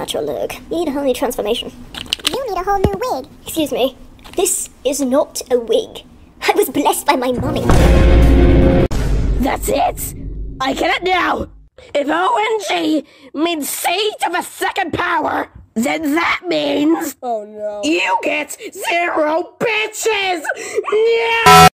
natural look. You need a whole new transformation. You need a whole new wig. Excuse me. This is not a wig. I was blessed by my mummy. That's it! I get it now! If ONG means seat of a second power, then that means... Oh no. You get 0 bitches! Yeah!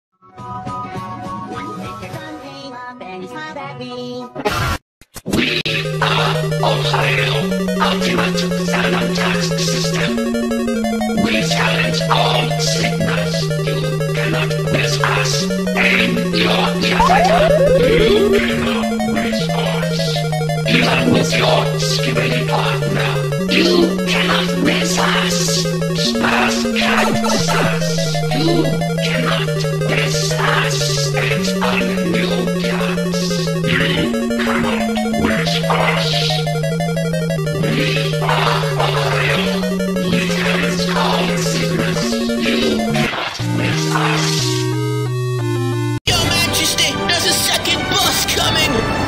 We are Ohio Ultimate Salmon Tax System. We challenge all signals. You cannot miss us. Aim your catheter. You cannot miss us. Even with your skibbity partner, you cannot miss us. Smash cactus. You cannot miss us. It's on new cats. You cannot miss us. We are Ohio. We challenge all sickness. You cannot miss us. Your Majesty, there's a second bus coming!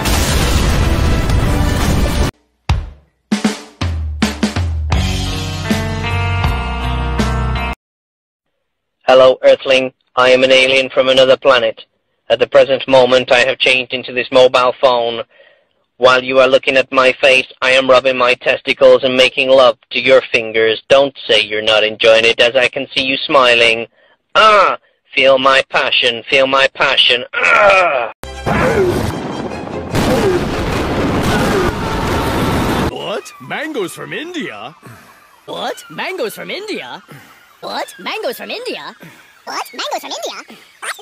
Hello, Earthling. I am an alien from another planet. At the present moment, I have changed into this mobile phone. While you are looking at my face, I am rubbing my testicles and making love to your fingers. Don't say you're not enjoying it, as I can see you smiling. Ah! Feel my passion, feel my passion. Ah! What? Mangoes from India? What? Mangoes from India? What? Mangoes from India? What? Mangoes from India?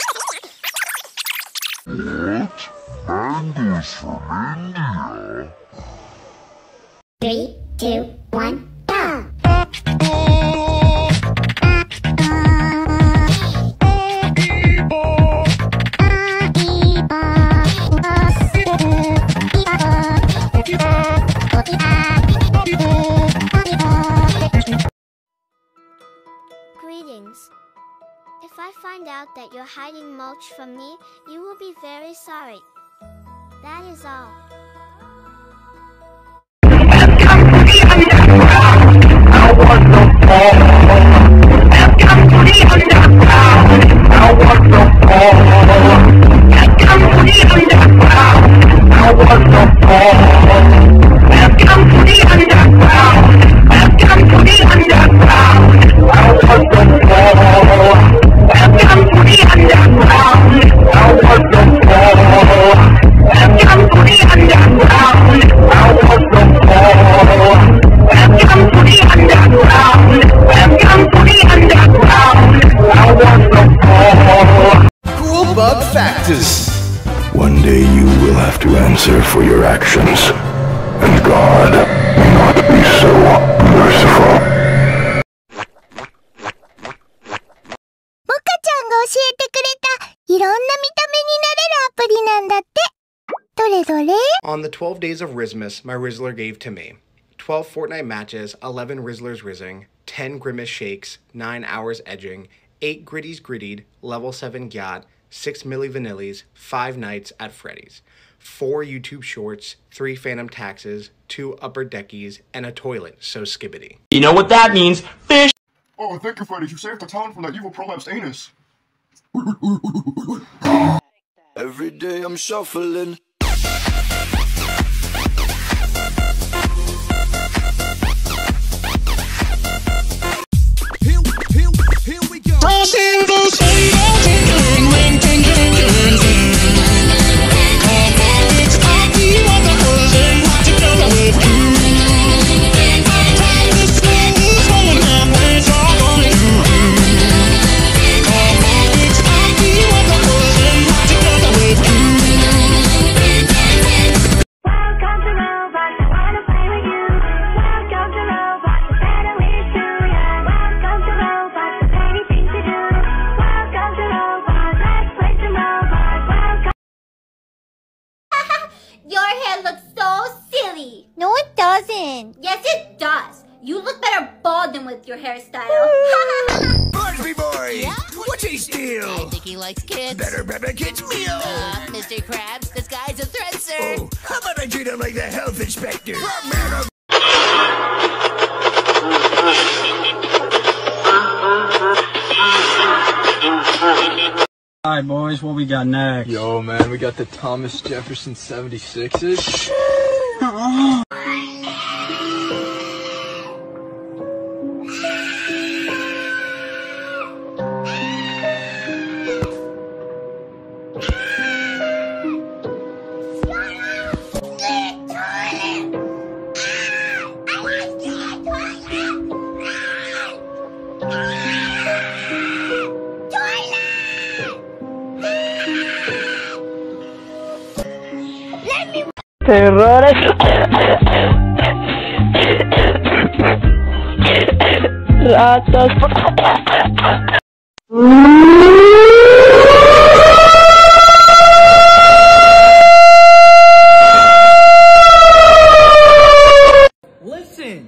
Mangoes from India? 3, 2, 1, go! Greetings. If I find out that you're hiding mulch from me, you will be very sorry. That is all. Welcome to the underground. I want the fall. Welcome to the underground. I want the fall. Welcome to the underground. I want the fall. Welcome to the underground. Welcome to the underground. I want the fall. Welcome to the underground. I want the fall. Welcome to the underground. I want the fall. Welcome to the underground. Welcome to the underground. I want the fall. Cool bug factors. One day you will have to answer for your actions, and God may not be so merciful. モカちゃんが教えてくれたいろんな見た目になれるアプリなんだって。どれどれ? On the 12 days of Rizmas, my Rizzler gave to me 12 Fortnite matches, 11 Rizzlers Rizzing, 10 Grimace Shakes, 9 Hours Edging, 8 Gritties Grittied, level 7 Gyat, 6 Milli Vanillis, 5 Nights at Freddy's, 4 YouTube Shorts, 3 Phantom Taxes, 2 Upper Deckies, and a toilet so skibbity. You know what that means? Fish! Oh, thank you, Freddy. You saved the town from that evil prolapsed anus. Every day I'm shuffling. Here we go. Your hair looks so silly. No, it doesn't. Yes, it does. You look better bald than with your hairstyle. Bugsby Boy! Yeah? What's he steal? I think he likes kids. Better kids meal! Mr. Krabs, this guy's a threat, sir. Oh, how about I treat him like the health inspector? Alright, boys, what we got next? Yo, man, we got the Thomas Jefferson 76s. Errores. Ratas. Listen.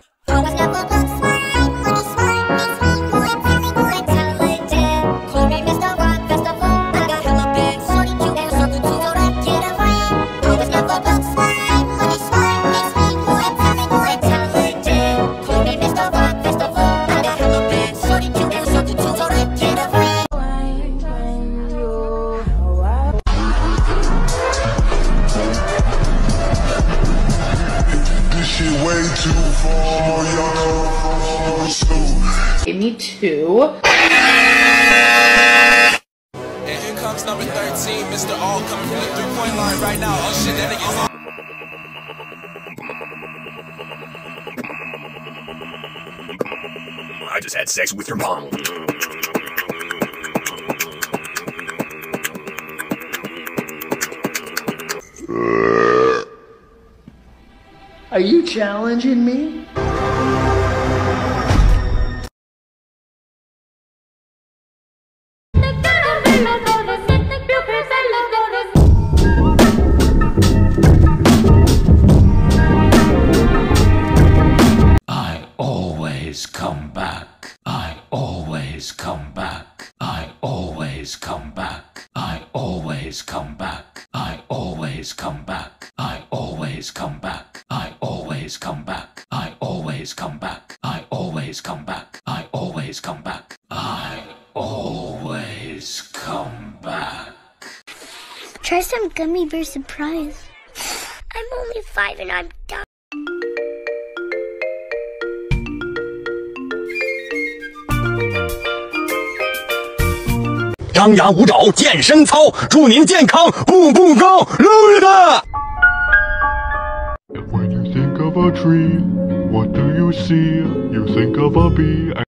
Give me 2. And here comes number 13, Mr. All coming from the 3-point line right now. Oh shit, that nigga's I just had sex with your mom. Are you challenging me? I always come back. I always come back. I always come back. I always come back. I always come back. I always come back. I always come back. I always come back. I always come back. I always come back. I always come back. Try some gummy bear surprise. I'm only 5 and I'm done. 张牙舞爪健身操，祝您健康步步高，路日的。 When you think of a tree, what do you see? You think of a bee.